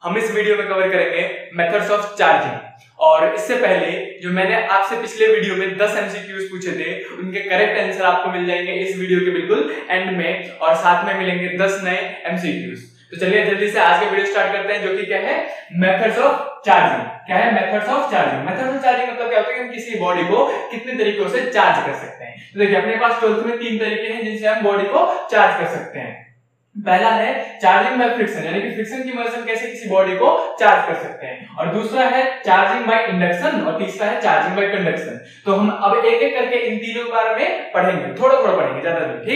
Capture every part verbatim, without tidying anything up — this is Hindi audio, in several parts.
हम इस वीडियो में कवर करेंगे मेथड्स ऑफ चार्जिंग। और इससे पहले जो मैंने आपसे पिछले वीडियो में दस एमसीक्यूज पूछे थे, उनके करेक्ट आंसर आपको मिल जाएंगे इस वीडियो के बिल्कुल एंड में, और साथ में मिलेंगे दस नए एमसीक्यूज। तो चलिए जल्दी से आज का वीडियो स्टार्ट करते हैं, जो कि क्या है, मेथड्स ऑफ चार्जिंग। क्या है methods of charging? Methods of charging मतलब क्या होता है कि हम किसी बॉडी को कितने तरीकों से चार्ज कर सकते हैं। तो देखिए अपने पास ट्वेल्थ में तीन तरीके हैं जिनसे हम बॉडी को चार्ज कर सकते हैं। पहला है चार्जिंग बाय फ्रिक्शन, यानी कि फ्रिक्शन की मदद से कैसे किसी बॉडी को चार्ज कर सकते हैं, और दूसरा है चार्जिंग बाय इंडक्शन, और तीसरा है चार्जिंग बाय कंडक्शन। तो हम अब एक एक करके इन तीनों के बारे में पढ़ेंगे, थोड़ा थोड़ा पढ़ेंगे, ज्यादा नहीं,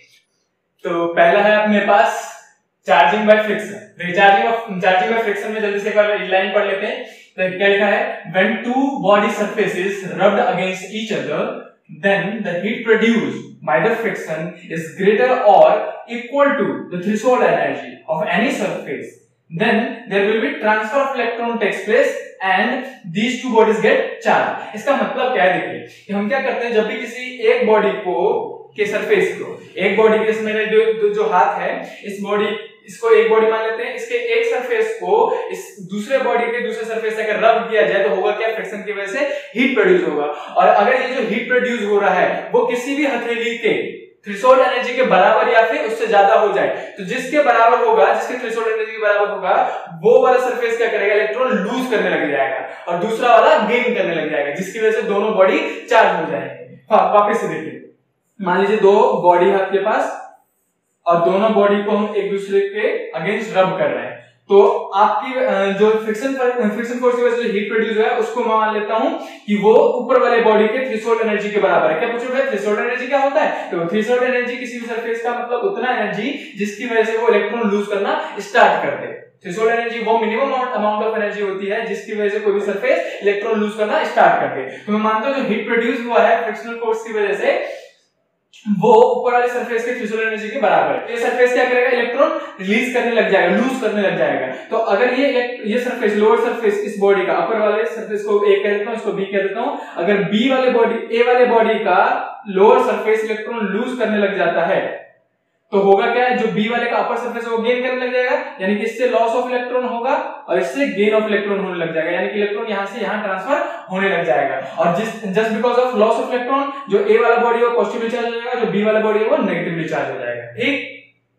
ठीक। तो पहला है अपने पास charging by friction. Charging charging by friction में जल्दी से एक बार लाइन पढ़ लेते हैं। तो क्या लिखा है, when two body surfaces rubbed against each other, then the heat produced by the friction is greater or equal to the threshold energy of any surface, then there will be transfer of electron takes place and these two bodies get charged। इसका मतलब क्या है, देखिए कि हम क्या करते हैं, जब भी किसी एक बॉडी को के सरफेस को, एक बॉडी के, मेरे जो जो हाथ है, इस बॉडी इसको एक बॉडी मान लेते हैं, इसके एक सरफेस को इस दूसरे बॉडी के दूसरे सरफेस से अगर रब किया जाए तो होगा क्या, फ्रिक्शन की वजह से हीट प्रोड्यूस होगा। और अगर ये जो हीट प्रोड्यूस हो रहा है वो किसी भी हथेली के थ्रेशोल्ड एनर्जी के बराबर या फिर उससे ज्यादा हो जाए, तो जिसके बराबर होगा, जिसके थ्रेशोल्ड एनर्जी के बराबर होगा, वो वाला सरफेस क्या करेगा, इलेक्ट्रॉन लूज करने लग जाएगा, और दूसरा वाला गेन करने लग जाएगा, जिसकी वजह से दोनों बॉडी चार्ज हो जाएंगे। हाँ, वापस से देखिए, मान लीजिए दो बॉडी है आपके पास, और दोनों बॉडी को हम एक दूसरे के अगेंस्ट रब कर रहे हैं, तो आपकी जो फ्रिक्शन फ्रिक्शन फोर्स की वजह से हीट प्रोड्यूस हुआ है उसको मैं मान लेता हूं कि वो ऊपर वाले बॉडी के थ्रेशोल्ड एनर्जी के बराबर है। क्या पूछो भाई, थ्रेशोल्ड एनर्जी क्या होता है? तो थ्रेशोल्ड एनर्जी किसी भी सरफेस का मतलब उतना एनर्जी जिसकी वजह से वो इलेक्ट्रॉन लूज करना स्टार्ट कर दे। थ्रेशोल्ड एनर्जी वो मिनिमम अमाउंट ऑफ एनर्जी होती है जिसकी वजह से कोई भी सरफेस इलेक्ट्रॉन लूज करना स्टार्ट कर दे। तो मैं मानता हूं जो हीट प्रोड्यूस हुआ है फ्रिक्शनल फोर्स की वजह से, वो ऊपर वाले सरफेस के थ्रेशोल्ड एनर्जी के बराबर है। ये सरफेस क्या करेगा, इलेक्ट्रॉन रिलीज करने लग जाएगा, लूज करने लग जाएगा। तो अगर ये ये सरफेस, लोअर सरफेस इस बॉडी का, अपर वाले सरफेस को ए कह देता हूं, इसको बी कह देता हूं, अगर बी वाले बॉडी, ए वाले बॉडी का लोअर सरफेस इलेक्ट्रॉन लूज करने लग जाता है, तो होगा क्या, जो बी वाले का अपर सरफेस है वो गेन करने लग जाएगा, यानी कि इससे लॉस ऑफ इलेक्ट्रॉन होगा और इससे गेन ऑफ इलेक्ट्रॉन होने लग जाएगा, यानी कि इलेक्ट्रॉन यहां से यहां ट्रांसफर होने लग जाएगा। और जिस just because of loss of electron, जो ए वाला बॉडी है वो पॉजिटिवली चार्ज हो जाएगा, जो बी वाला बॉडी है वो नेगेटिवली चार्ज हो जाएगा, ठीक।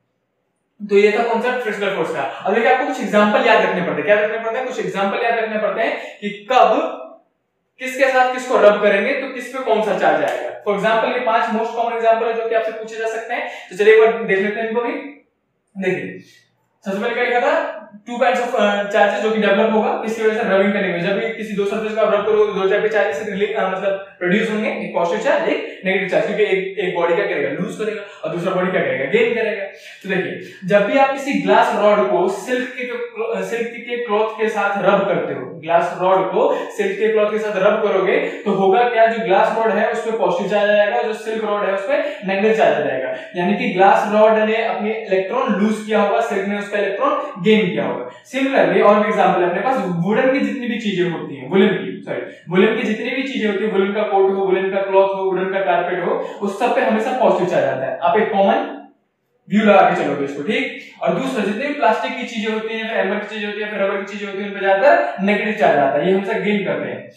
तो ये था कॉन्सेप्ट फ्रिक्शनल फोर्स का। अब देखिए आपको कुछ एग्जांपल याद रखने पड़ते हैं। क्या रखने पड़ते हैं? कुछ एग्जांपल याद रखने पड़ते हैं कि कब किसके साथ किसको रब करेंगे तो किस पे कौन सा चार्ज आएगा। फॉर एग्जांपल ये पांच मोस्ट कॉमन एग्जांपल है जो कि आपसे पूछे जा सकते हैं। तो चलिए एक बार देख लेते हैं इनको भी। देखिए सबसे पहले क्या लिखा था, टू काइंड्स ऑफ चार्जेस जो कि डेवलप होगा किसकी वजह से, रबिंग करने में। जब भी किसी दो सरफेस को आप रब करोगे दो टाइप के चार्जेस मतलब प्रोड्यूस होंगे, एक पॉजिटिव चार्ज एक नेगेटिव चार्ज, क्योंकि एक एक बॉडी क्या करेगा, लूज करेगा, और दूसरा बॉडी क्या करेगा, गेन करेगा। तो देखिए जब भी आप किसी ग्लास रॉड को सिल्क के सिल्क के क्लॉथ के साथ रब करते हो, ग्लास रॉड को सिल्क के क्लॉथ के साथ रब करोगे तो होगा क्या, जो ग्लास रॉड है उस पे पॉजिटिव चार्ज आ जाएगा, जो सिल्क रॉड है उस पे नेगेटिव चार्ज आ जाएगा, यानी कि ग्लास रॉड ने अपने इलेक्ट्रॉन लूज किया होगा, सिल्क ने उसका इलेक्ट्रॉन गेन किया होगा। सिमिलरली और भी एग्जांपल है अपने पास, वुलन की जितनी भी चीजें होती हैं, वुलन की सॉरी वुलन की जितनी भी चीजें होती है, वुलन का कोट हो, वुलन का क्लॉथ हो, वुलन का कारपेट हो, उस सब पे हमेशा पॉजिटिव चार्ज आता है। आप एक कॉमन व्यू लगा के चलोगे इसको, ठीक। और दूसरा जितनी भी प्लास्टिक की चीजें होती हैं, फिर एमर की चीजें होती है, फिर रबर की चीजें होती है, उन पे ज्यादातर नेगेटिव चार्ज आता है, ये हमेशा गेन करते हैं।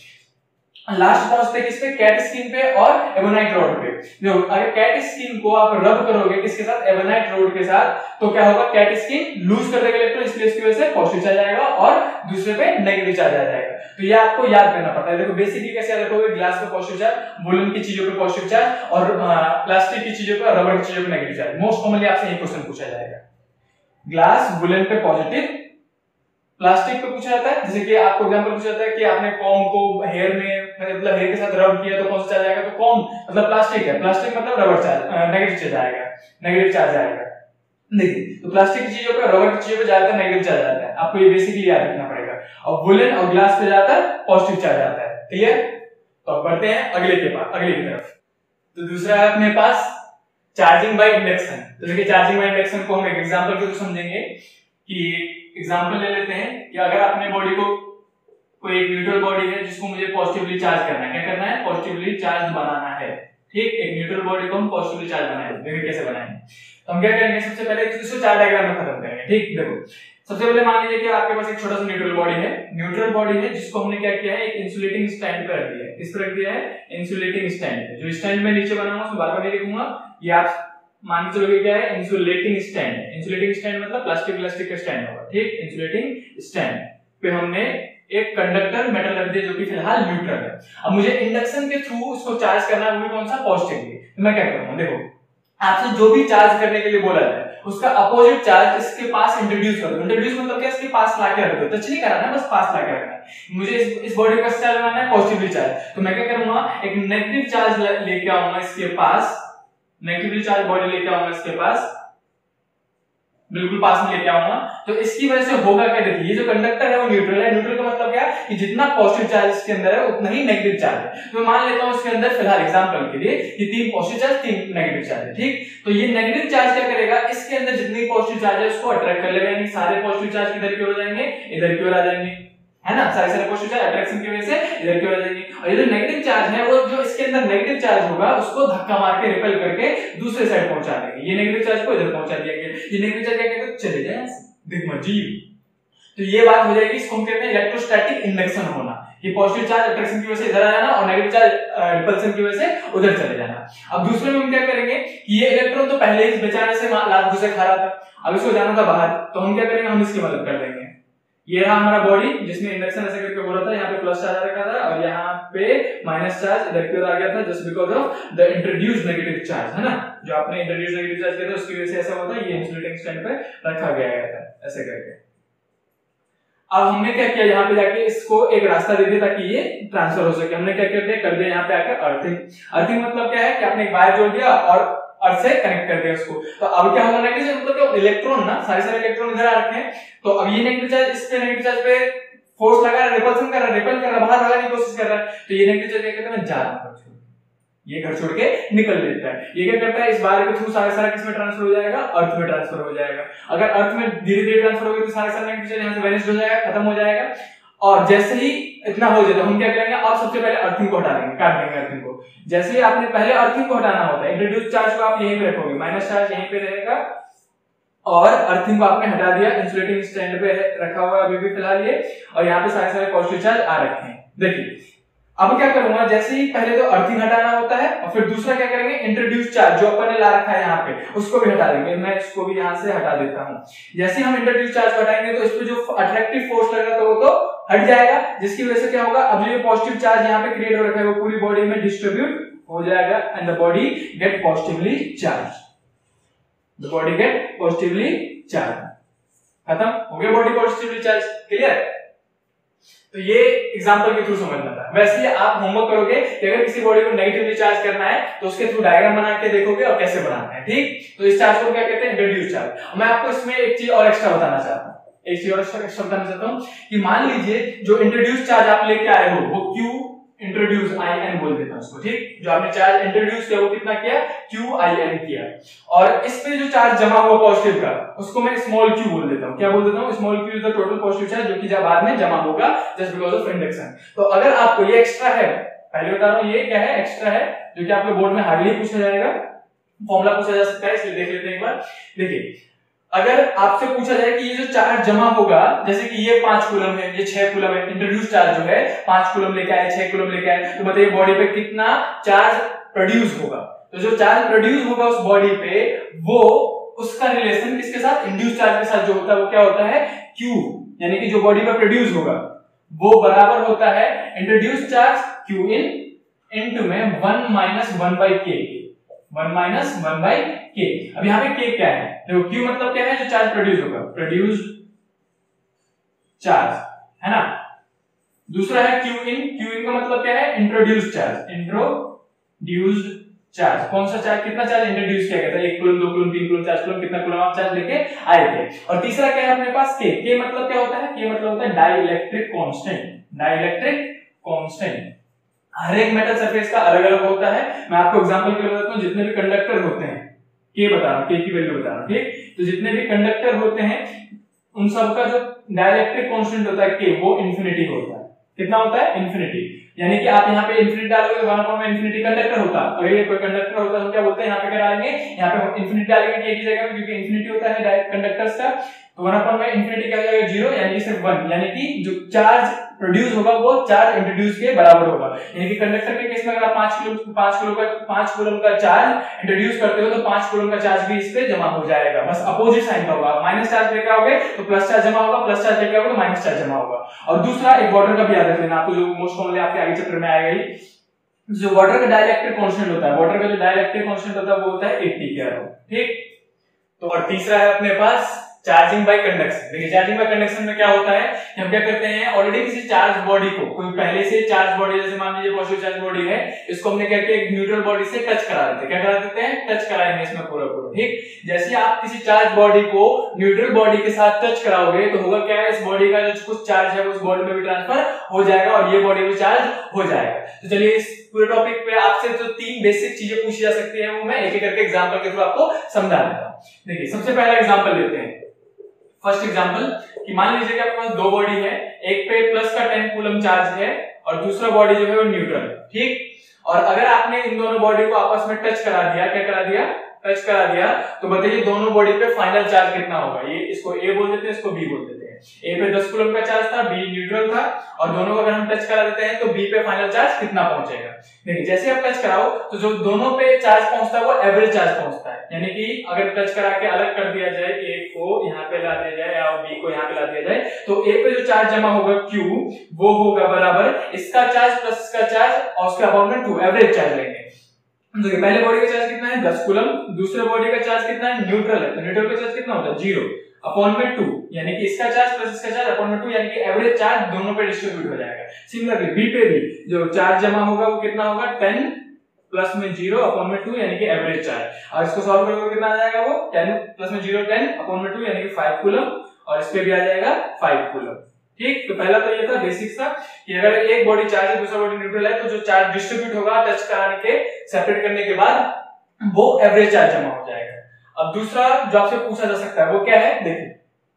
लास्ट पहुंचते हैं किस पे, कैट स्किन पे और एबोनाइट रॉड पे। देखो अगर कैट स्किन को आप रब करोगे किसके साथ, एबोनाइट रॉड के साथ, तो क्या होगा, कैट स्किन लूज कर देगा इलेक्ट्रॉन, इसलिए इसकी वजह से पॉजिटिव चार्ज आएगा और दूसरे पे नेगेटिव चार्ज आ जाएगा। तो ये आपको याद करना पड़ता है। देखो बेसिकली कैसे याद रखोगे, ग्लास पे पॉजिटिव चार्ज, वुलन की चीजों पे पॉजिटिव चार्ज, और प्लास्टिक की चीजों पे, रबर की चीजों पे नेगेटिव चार्ज। मोस्ट कॉमनली आपसे ये क्वेश्चन पूछा जाएगा, ग्लास वुलन पे पॉजिटिव, प्लास्टिक पे पूछा जाता है। जैसे कि आपको एग्जांपल पूछा जाता है कि आपने कॉम को हेयर में मतलब हेयर के साथ रब किया तो कौन सा चार्ज आएगा, तो कॉम मतलब प्लास्टिक है, प्लास्टिक मतलब रबर चार्ज, नेगेटिव चार्ज आएगा, नेगेटिव चार्ज आएगा। देखिए तो प्लास्टिक की चीजों पे, रबर की चीजों पे ज्यादातर नेगेटिव चार्ज आता है, आपको ये बेसिकली याद रखना पड़ेगा। और वुलन और ग्लास पे ज्यादातर पॉजिटिव चार्ज आता है, क्लियर। तो अब बढ़ते हैं अगले के पास, अगले की तरफ। तो दूसरा है अपने पास चार्जिंग बाय इंडक्शन। तो देखिए चार्जिंग बाय इंडक्शन को हम एक एग्जांपल के थ्रू समझेंगे कि एग्जांपल ले लेते हैं कि अगर अपने बॉडी को, कोई एक न्यूट्रल बॉडी है जिसको मुझे पॉजिटिवली चार्ज करना है, क्या करना है, पॉजिटिवली चार्ज बनाना है, ठीक, एक न्यूट्रल बॉडी को हम पॉजिटिवली चार्ज बनाएंगे। देखिए कैसे बनाएंगे। तो हम क्या करेंगे, सबसे पहले इसको चार डायग्राम में खत्म करेंगे। ठीक, देखो सबसे पहले मान लीजिए कि आपके पास एक छोटा सा न्यूट्रल बॉडी है। न्यूट्रल बॉडी है जिसको हमने क्या किया है, एक इंसुलेटिंग स्टैंड पे रख दिया है। किस पे रख दिया है, इंसुलेटिंग स्टैंड पे। जो स्टैंड में नीचे बना हुआ उसमें बार बार नहीं लिखूंगा, ये आप मान के चलोगे क्या है, इंसुलेटिंग स्टैंड। इंसुलेटिंग स्टैंड मतलब प्लास्टिक प्लास्टिक का स्टैंड होगा। ठीक, इंसुलेटिंग स्टैंड पे हमने एक कंडक्टर मेटल रख दिया जो कि फिलहाल न्यूट्रल है। अब मुझे इंडक्शन के थ्रू उसको चार्ज करना है, वो भी कौन सा, पॉजिटिवली। तो मैं क्या करूंगा, देखो आपसे जो भी चार्ज करने के लिए बोला जाए उसका अपोजिट चार्ज इसके पास इंट्रोड्यूस कर दो। इंट्रोड्यूस मतलब क्या, इसके पास लाके रख दो। टच नहीं कराना है, बस पास लाके रखना है। मुझे इस, इस बॉडी का चार्ज बनाना है पॉजिटिवली चार्ज। तो मैं क्या करूंगा, एक नेगेटिव चार्ज लेके आऊंगा इसके पास, नेगेटिवली चार्ज बॉडी लेके आऊंगा इसके पास, बिल्कुल पास में लेके आऊंगा। तो इसकी वजह से होगा क्या, देखिए ये जो कंडक्टर है वो न्यूट्रल है। न्यूट्रल का मतलब क्या है कि जितना पॉजिटिव चार्ज इसके अंदर है उतना ही नेगेटिव चार्ज है। तो मैं मान लेता हूं इसके अंदर फिलहाल एग्जांपल के लिए कि तीन पॉजिटिव चार्ज तीन नेगेटिव चार्ज है। ठीक, तो ये नेगेटिव चार्ज क्या करेगा, इसके अंदर जितनी पॉजिटिव चार्ज है उसको अट्रैक्ट कर लेगा, यानी सारे पॉजिटिव चार्ज किधर की ओर जाएंगे, इधर की ओर आ जाएंगे, है ना। सारे सारे पॉजिटिव चार्ज अट्रैक्शन की वजह से इधर की ओर आ जाएंगे। और ये जो नेगेटिव चार्ज है वो जो इसके अंदर नेगेटिव चार्ज होगा उसको धक्का मार के रिपेल करके दूसरे साइड पहुंचा देंगे। ये नेगेटिव चार्ज को इधर पहुंचा दिया गया, ये नेगेटिव चार्ज क्या करेगा, चले जाए देख मर्जी। तो ये बात हो जाएगी, इसको हम कहते हैं इलेक्ट्रोस्टैटिक इंडक्शन होना। ये पॉजिटिव चार्ज अट्रैक्शन की वजह से इधर आ जाना और नेगेटिव चार्ज रिपल्शन की वजह से उधर चले जाना। अब दूसरे में हम क्या करेंगे कि ये इलेक्ट्रॉन तो पहले ही बेचारे से लात घुसे खा रहा था, अब इसको जाना था बाहर, तो हम क्या करेंगे, हम इसकी मदद कर देंगे। ये रहा हमारा बॉडी जिसमें इंडक्शन ऐसे करके हो रहा था, यहाँ पे प्लस चार्ज आ रखा था और यहाँ पे माइनस चार्ज इधर की ओर आ गया था, just because of the introduced negative charge, है ना। जो आपने इंट्रोड्यूस्ड नेगेटिव चार्ज किया था उसकी वजह से ऐसा होता है, ये इंसुलेटिंग स्टैंड पे रखा गया था ऐसे करके। अब हमने क्या किया, यहाँ पे जाके इसको एक रास्ता दे दिया ताकि ये ट्रांसफर हो सके। हमने क्या कर दिया, कर दिया यहाँ पे आकर अर्थिंग। अर्थिंग मतलब क्या है कि आपने एक वायर जोड़ दिया और अर्थ से कनेक्ट कर दिया उसको। तो अब क्या होगा, नेगेटिव मतलब क्या, इलेक्ट्रॉन ना, सारे सारे इलेक्ट्रॉन इधर आ रखे हैं। तो अब ये नेगेटिव चार्ज इस पे नेगेटिव चार्ज पे फोर्स लगा रहा है, रिपल्सन कर रहा है, रिपेल कर रहा है, बाहर भागने की कोशिश कर रहा है। तो ये नेगेटिव चार्ज क्या कहते हैं, मैं जा रहा हूं, ये घर छोड़ के निकल लेता है। ये क्या करता है, इस वायर के थ्रू सारे सारा किस में ट्रांसफर हो जाएगा, अर्थ में ट्रांसफर हो जाएगा। अगर अर्थ में धीरे धीरे ट्रांसफर होगी तो सारे सारे नेगेटिव चार्ज यहां से वैनिश हो जाएगा, खत्म हो जाएगा। और जैसे ही इतना हो जाए तो हम क्या करेंगे, आप सबसे पहले अर्थिंग को हटा देंगे, काट देंगे अर्थिंग को। जैसे ही आपने पहले अर्थिंग को हटाना होता है, इंट्रोड्यूस चार्ज को आप यहीं पे रखोगे, माइनस चार्ज यहीं पे रहेगा और अर्थिंग को आपने हटा दिया, इंसुलेटिंग स्टैंड पे रखा हुआ है अभी भी फिलहाल ये, और यहाँ पे सारे सारे पॉजिटिव चार्ज आ रखे हैं। देखिए अब क्या करूंगा, जैसे ही पहले तो अर्थिंग हटाना होता है और फिर दूसरा क्या करेंगे, इंट्रोड्यूस चार्ज जो अपन ने ला रखा है यहाँ पे उसको भी हटा देंगे। मैं इसको भी यहाँ से हटा देता हूँ। जैसे हम इंट्रोड्यूस चार्ज हटाएंगे तो इस पे जो अट्रैक्टिव फोर्स लग रहा था वो तो हट जाएगा, जिसकी वजह से क्या होगा, अब जो पॉजिटिव चार्ज यहाँ पे क्रिएट हो रखा है वो पूरी बॉडी में डिस्ट्रीब्यूट हो जाएगा and the body get positively charge, the body get positively charge. खत्म हो गया बॉडी पॉजिटिवली चार्ज, क्लियर। तो ये एग्जांपल के थ्रू समझना था। वैसे आप होमवर्क करोगे कि अगर किसी बॉडी को नेगेटिवली चार्ज करना है तो उसके थ्रू डायग्राम बना के देखोगे और कैसे बनाना है। ठीक, तो इस चार्ज को क्या कहते हैं, इंट्रोड्यूस चार्ज। मैं आपको इसमें एक चीज और एक्स्ट्रा बताना चाहता हूँ, एक चीज और एक्स्ट्रा बताना चाहता हूँ कि मान लीजिए जो इंट्रोड्यूस चार्ज आप लेके आए हो वो क्यू इंट्रोड्यूस आई एन बोल देता हूं उसको। ठीक, जो आपने चार्ज इंट्रोड्यूस किया वो कितना किया, क्यू आई एन किया, और इस पे जो चार्ज जमा हुआ पॉजिटिव का उसको मैं स्मॉल क्यू बोल देता हूं। क्या बोल देता हूं, small Q is the total positive charge जो कि जब बाद में जमा होगा जस्ट बिकॉज ऑफ इंडक्शन। तो अगर आपको ये एक्स्ट्रा है, पहले बता रहा हूं ये क्या है, एक्स्ट्रा है जो कि आपके बोर्ड में हार्डली पूछा जाएगा, फॉर्मूला पूछा जा सकता है, इसलिए देख लेते हैं एक बार। देखिए अगर आपसे पूछा जाए कि ये जो चार्ज जमा होगा, जैसे कि ये पांच कूलम है, ये छह कूलम है, इंट्रोड्यूस चार्ज जो है पांच कूलम लेके आए, छह कूलम लेके आए, तो बताइए बॉडी पे कितना चार्ज प्रोड्यूस होगा। तो जो चार्ज प्रोड्यूस होगा उस बॉडी पे वो उसका रिलेशन किसके साथ, इंड्यूस चार्ज के साथ जो होता है वो क्या होता है, क्यू, यानी कि जो बॉडी पे प्रोड्यूस होगा वो बराबर होता है introduce charge Q in into में one minus one by K, one minus one by K. अब यहाँ पे के क्या है, देखो क्यू मतलब क्या है, जो चार्ज प्रोड्यूस होगा, प्रोड्यूस्ड चार्ज, है ना। दूसरा है क्यू इन, क्यू इन का मतलब क्या है, इंट्रोड्यूस्ड चार्ज, इंट्रोड्यूस्ड चार्ज। कौन सा चार्ज, कितना चार्ज इंट्रोड्यूस किया गया था, एक कूलम, दो कूलम, तीन कूलम, चार कूलम, कितना कूलम आप चार्ज लेके आए थे। और तीसरा क्या है अपने पास, के। के मतलब क्या होता है, के मतलब होता है डाइइलेक्ट्रिक कांस्टेंट, डाइइलेक्ट्रिक कांस्टेंट। हर एक मेटल सरफेस का अलग अलग होता है। मैं आपको एग्जांपल के लिए बताता हूं, जितने भी कंडक्टर होते हैं, के बता रहा हूं, के की वैल्यू बता रहा हूं। ठीक, तो जितने भी कंडक्टर होते हैं उन सब का जो डाइइलेक्ट्रिक कांस्टेंट होता है के, वो इंफिनिटी होता है। कितना होता है, इंफिनिटी। यानी कि आप यहाँ पे इन्फिनिटी डालोगे, वन अपॉन में इन्फिनिटी कंडक्टर होता, तो ये कोई कंडक्टर होता, हम क्या बोलते हैं यहाँ पे क्या डालेंगे, यहाँ पे इन्फिनिटी डालेंगे एक ही जगह में, क्योंकि इन्फिनिटी होता है डायरेक्ट कंडक्टर्स का, तो वन अपॉन में इन्फिनिटी क्या हो जाएगा, जीरो, यानी कि सिर्फ वन, यानी कि जो चार्ज प्रोड्यूस होगा वो चार्ज इंट्रोड्यूस के बराबर होगा। यानी कि कंडक्टर के केस में अगर आप पांच किलो पांच किलो का पांच कूलम का चार्ज इंट्रोड्यूस करते हो तो पांच कूलम का चार्ज भी इस पे जमा हो जाएगा, बस अपोजिट साइन का होगा। माइनस चार्ज लेकर आओगे तो प्लस चार्ज जमा होगा, प्लस चार्ज लेकर आओगे तो माइनस चार्ज जमा होगा। और दूसरा एक वाटर का भी याद रख लेना, आपको जो मोस्ट कॉमनली आपके आगे चैप्टर में आएगा ही, जो वाटर का डाइलेक्ट्रिक कांस्टेंट होता है, वाटर का जो डाइलेक्ट्रिक कांस्टेंट होता है वो होता है अस्सी के अराउंड, ठीक। तो और तीसरा है अपने पास चार्जिंग बाय कंडक्शन। देखिए चार्जिंग बाय कंडक्शन में क्या होता है, हम क्या करते हैं, ऑलरेडी किसी चार्ज बॉडी को, कोई पहले से चार्ज बॉडी, जैसे मान लीजिए पॉजिटिव चार्ज बॉडी है, इसको हमने क्या किया, एक न्यूट्रल बॉडी से टच करा देते हैं, क्या करा देते हैं, टच कराएंगे इसमें पूरा पूरा, ठीक। जैसे आप किसी चार्ज बॉडी को न्यूट्रल बॉडी के साथ टच कराओगे तो होगा क्या, इस बॉडी का जो कुछ चार्ज है उस बॉडी में भी ट्रांसफर हो जाएगा और ये बॉडी में चार्ज हो जाएगा। तो चलिए इस पूरे टॉपिक पे आपसे जो तीन बेसिक चीजें पूछी जा सकती है वो मैं एक एक करके एग्जांपल के थ्रू आपको समझा देता हूं। देखिए सबसे पहला एग्जांपल लेते हैं, फर्स्ट एग्जांपल कि मान लीजिए कि आपके पास दो बॉडी है, एक पे प्लस का टेन कूलम चार्ज है और दूसरा बॉडी जो है वो न्यूट्रल है, ठीक। और अगर आपने इन दोनों बॉडी को आपस में टच करा दिया, क्या करा दिया, टच करा दिया, तो बताइए दोनों बॉडी पे फाइनल चार्ज कितना होगा। ये इसको ए बोल देते हैं, इसको बी बोल देते हैं। ए पे दस कूलम का चार्ज था, बी न्यूट्रल था, और दोनों को अगर हम टच करा देते हैं तो बी पे फाइनल चार्ज कितना पहुंचेगा। देखिए जैसे आप टच कराओ तो जो दोनों पे चार्ज पहुंचता है वो एवरेज चार्ज पहुंचता है, यानी कि अगर टच करा के अलग कर दिया जाए, ए को यहाँ पे ला दिया जाए और बी को यहाँ पे ला दिया जाए, तो ए पे जो चार्ज जमा होगा Q वो होगा बराबर इसका चार्ज प्लस इसका चार्ज और उसके अपॉन में टू, एवरेज चार्ज लेंगे। देखिए पहले बॉडी का चार्ज कितना है, दस कूलम, दूसरे बॉडी का चार्ज कितना है, न्यूट्रल है, तो न्यूट्रल का चार्ज कितना होता है, जीरो अपॉन में टू, यानी कि इसका चार्ज प्लस इसका चार्ज अपॉन में टू, यानी कि एवरेज चार्ज दोनों पे डिस्ट्रीब्यूट हो जाएगा। सिमिलरली बी पे भी जो चार्ज जमा होगा वो कितना होगा, टेन प्लस में जीरो अपॉन में टू, यानी कि एवरेज चार्ज। और इसको सॉल्व करोगे कितना आ जाएगा, वो टेन प्लस में जीरो टेन अपॉन में टू, यानी कि फाइव कूलम, और इस पे भी आ जाएगा फाइव कूलम, ठीक। तो पहला तो ये था बेसिक्स था कि अगर एक बॉडी चार्ज है दूसरा बॉडी न्यूट्रल है तो जो चार्ज डिस्ट्रीब्यूट होगा टच कराने के सेपरेट करने के बाद वो एवरेज चार्ज जमा हो जाएगा। अब दूसरा जो आपसे पूछा जा सकता है वो क्या है, देखिए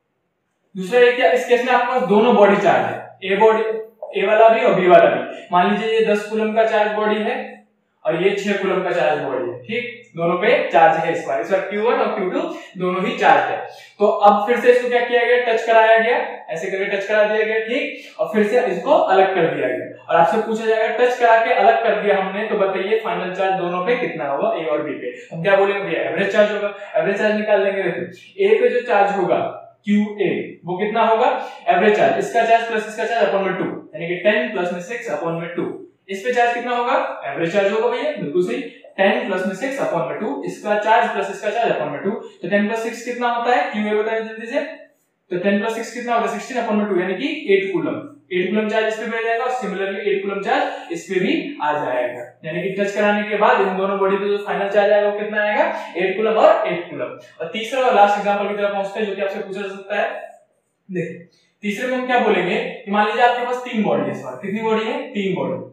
दूसरा ये क्या, इस केस में आपके पास दोनों बॉडी चार्ज है, ए बॉडी, ए वाला भी और बी वाला भी। मान लीजिए ये दस कूलम का चार्ज बॉडी है और ये छह कूलम का चार्ज बॉडी है, ठीक। दोनों पे चार्ज है इस बार, इस बार क्यू वन और क्यू टू दोनों ही चार्ज है। तो अब फिर से इसको क्या किया गया, टच कराया गया, ऐसे करके टच करा दिया गया, ठीक। और फिर से इसको अलग कर दिया गया और आपसे पूछा जाएगा टच करा के अलग कर दिया हमने, तो बताइए फाइनल चार्ज दोनों पे कितना होगा, ए और बी पे। हम क्या बोलेंगे भैया, एवरेज चार्ज होगा, एवरेज चार्ज निकाल लेंगे। देखो ए पे जो चार्ज होगा क्यू ए वो कितना होगा, एवरेज चार्ज, इसका चार्ज प्लस इसका चार्ज अपॉन में टू, यानी कि टेन प्लस में सिक्स अपॉन में टू। इस पे चार्ज कितना होगा, एवरेज चार्ज होगा भैया, बिल्कुल सही, टेन प्लस में सिक्स अपॉन में टू, इसका चार्ज प्लस इसका चार्ज अपॉन में टू। तो टेन प्लस सिक्स कितना होता है, क्यू ए बताइए जल्दी से। तो टेन प्लस सिक्स कितना होगा, सिक्सटीन अपॉन में टू, यानी कि eight coulomb. Eight coulomb charge इस पे भी आ जाएगा और सिमिलरली एट कूलम चार्ज इस पे भी आ जाएगा, यानी कि टच कराने के बाद इन दोनों बॉडी पे जो फाइनल चार्ज आएगा वो कितना आएगा, एट कूलम और एट कूलम। और तीसरा और लास्ट एग्जांपल की तरफ पहुंचते हैं जो कि आपसे पूछा जा सकता है। देखिए तीसरे में हम क्या बोलेंगे कि मान लीजिए आपके पास तीन बॉडी है, इस बार कितनी बॉडी है, तीन बॉडी।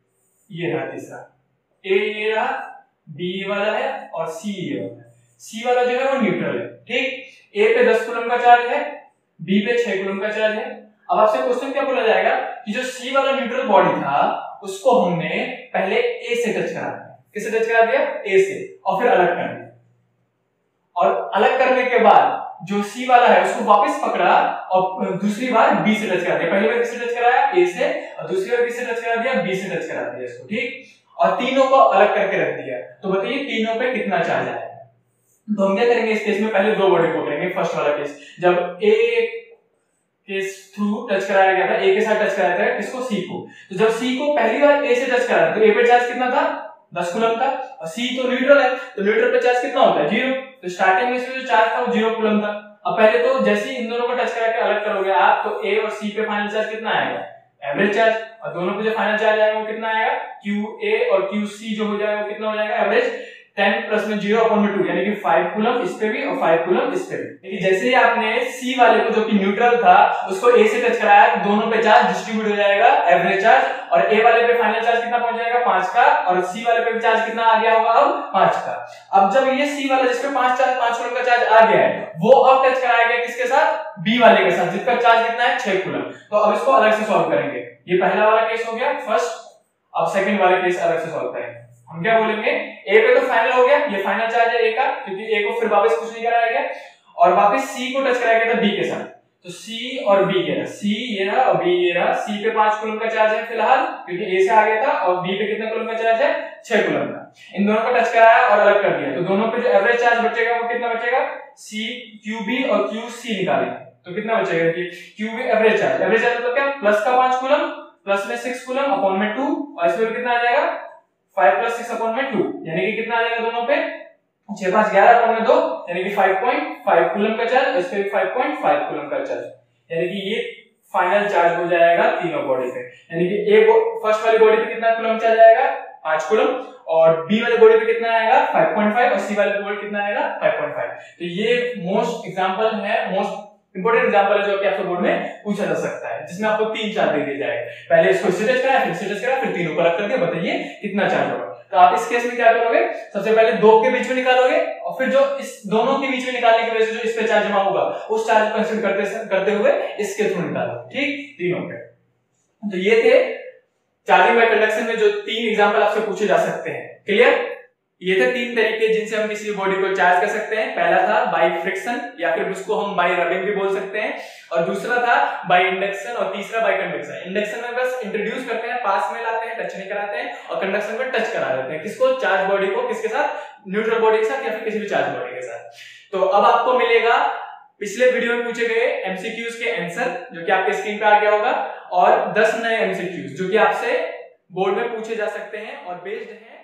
ये रहा तीसरा, ए ये रहा, बी वाला है और सी ये वाला है। सी वाला जो है वो न्यूट्रल है, ठीक। ए पे दस कूलम का चार्ज है, बी पे छह कूलम का चार्ज है। अब आपसे क्वेश्चन क्या बोला जाएगा कि जो सी वाला न्यूट्रल बॉडी था उसको हमने पहले ए से टच करा दिया, किससे टच करा दिया, ए से, और फिर अलग कर दिया। और अलग करने के बाद जो सी वाला है उसको वापस पकड़ा और दूसरी बार बी से टच करा दिया। पहली बार किससे टच कराया, ए से, और दूसरी बार किससे टच करा दिया, बी से टच करा दिया इसको, ठीक। और तीनों को अलग करके रख दिया, तो बताइए तीनों पे कितना चार्ज आएगा। तो हम क्या करेंगे इस केस में, पहले दो बॉडी को करेंगे। फर्स्ट वाला केस जब ए के थ्रू टच कराया गया था, ए के साथ टच कराया था किसको, सी को। तो जब सी को पहली बार ए से टच कराया तो ए पे चार्ज कितना था, दस कूलम था, और सी तो न्यूट्रल है तो न्यूट्रल पे चार्ज कितना होता है, जीरो। तो स्टार्टिंग में इसमें जो चार्ज था वो जीरो कूलम था। अब पहले तो जैसे ही इन दोनों को टच करा के अलग करोगे आप तो ए और सी पे फाइनल चार्ज कितना आएगा, एवरेज चार्ज। और दोनों पे जो फाइनल चार्ज आएगा वो कितना आएगा, क्यू ए और क्यू सी जो हो जाएगा वो कितना हो जाएगा, एवरेज टेन प्लस में जीरो अपॉन में टू, यानी कि फाइव कूलम इस पे भी और फाइव कूलम इस पे भी। यानी जैसे ही आपने सी वाले को जो कि न्यूट्रल था उसको ए से टच कराया तो दोनों पे चार्ज डिस्ट्रीब्यूट हो जाएगा, एवरेज चार्ज। और ए वाले पे फाइनल चार्ज कितना पहुंच जाएगा, पांच का, और सी वाले पे भी चार्ज कितना आ गया होगा, अब पांच का। अब जब ये सी वाला जिसपे पांच चार्ज पांच कूलम का चार्ज आ गया है वो अब टच कराया गया किसके साथ, बी वाले के साथ, जिसका चार्ज कितना है, छह कूलम। तो अब इसको अलग से सॉल्व करेंगे। ये पहला वाला केस हो गया फर्स्ट, अब सेकंड वाला केस अलग से सॉल्व करेंगे। हम क्या बोलेंगे, ए पे तो फाइनल हो गया, ये फाइनल चार्ज है ए का, क्योंकि ए को फिर वापस कुछ नहीं कराया गया, और वापस सी को टच कराया गया था बी के साथ। तो सी और बी ये रहा, सी ये रहा और बी ये रहा। सी पे पांच कूलम का चार्ज है फिलहाल, क्योंकि ए से आ गया था, और बी पे कितना कूलम का चार्ज है, छह कूलम का। इन दोनों को टच कराया और अलग कर दिया, तो दोनों पे जो एवरेज चार्ज बचेगा वो कितना बचेगा, सी क्यू बी और क्यू सी निकालेंगे तो कितना बचेगा कि Q B average charge, average charge मतलब क्या, प्लस का पांच कूलम प्लस में सिक्स कूलम अपॉन में टू, और इसमें कितना आ जाएगा फाइव प्लस सिक्स अपॉन में टू, यानी कि कितना आ जाएगा दोनों पे छह पांच ग्यारह अपॉन में दो, यानी कि फाइव पॉइंट फाइव कूलम का चार्ज, इस पे फाइव पॉइंट फाइव कूलम का चार्ज, यानी कि ये फाइनल चार्ज हो जाएगा तीनों बॉडी पे। यानी कि ए फर्स्ट वाली बॉडी पे कितना कूलम चार्ज आएगा, पांच कूलम, और बी वाली बॉडी पे कितना आएगा फाइव पॉइंट फाइव, और सी वाली बॉडी कितना आएगा फाइव पॉइंट फाइव। तो ये मोस्ट एग्जांपल है, मोस्ट इंपोर्टेंट एग्जांपल है जो कि आपके बोर्ड में पूछा जा सकता है, जिसमें आपको तीन चार्ज दे दिए जाएंगे, पहले इसको इससे टच कराया, फिर इससे टच कराया, फिर तीनों को अलग कर दिया, बताइए कितना चार्ज होगा। तो आप इस केस में क्या करोगे, सबसे पहले दो के बीच में निकालोगे, और फिर जो इस दोनों के बीच में निकालने की वजह से जो इस पे चार्ज जमा होगा उस चार्ज को कंसीडर करते करते हुए इसके थ्रू निकालो, ठीक, तीनों पे। तो ये थे चार्जिंग बाय कंडक्शन में जो तीन एग्जांपल आपसे पूछे जा सकते हैं, क्लियर। ये थे तीन तरीके जिनसे हम किसी बॉडी को चार्ज कर सकते हैं। पहला था बाय फ्रिक्शन, या फिर उसको हम बाय रबिंग भी बोल सकते हैं, और दूसरा था बाय इंडक्शन, और तीसरा बाय कंडक्शन। इंडक्शन में बस इंट्रोड्यूस करते हैं, पास में लाते हैं, टच नहीं कराते हैं, और कंडक्शन में टच करा देते हैं, किसको, चार्ज बॉडी को, किसके साथ, न्यूट्रल बॉडी के साथ या फिर किसी भी चार्ज बॉडी के साथ। तो अब आपको मिलेगा पिछले वीडियो में पूछे गए एमसीक्यूज के आंसर, जो कि आपके स्क्रीन पे आ गया होगा, और दस नए एमसीक्यूज जो कि आपसे बोर्ड में पूछे जा सकते हैं और बेस्ड हैं